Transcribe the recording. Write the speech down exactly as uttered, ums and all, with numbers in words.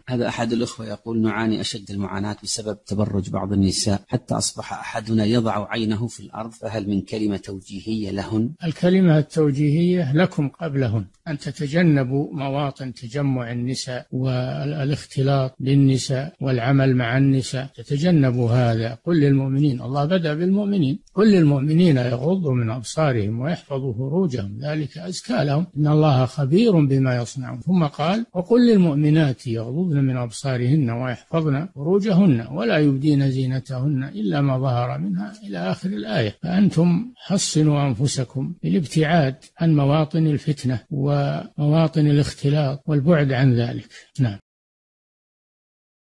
هذا أحد الأخوة يقول: نعاني أشد المعاناة بسبب تبرج بعض النساء حتى أصبح أحدنا يضع عينه في الأرض، فهل من كلمة توجيهية لهن؟ الكلمة التوجيهية لكم قبلهن، أن تتجنبوا مواطن تجمع النساء والاختلاط بالنساء والعمل مع النساء، تتجنبوا هذا. قل للمؤمنين، الله بدأ بالمؤمنين، قل للمؤمنين يغضوا من أبصارهم ويحفظوا فروجهم ذلك أزكى لهم إن الله خبير بما يصنعون. ثم قال: وقل للمؤمنات يغضضن من أبصارهن ويحفظن فروجهن ولا يبدين زينتهن إلا ما ظهر منها إلى آخر الآية. فأنتم حصنوا أنفسكم بالابتعاد عن مواطن الفتنة ومواطن الاختلاط والبعد عن ذلك. نعم.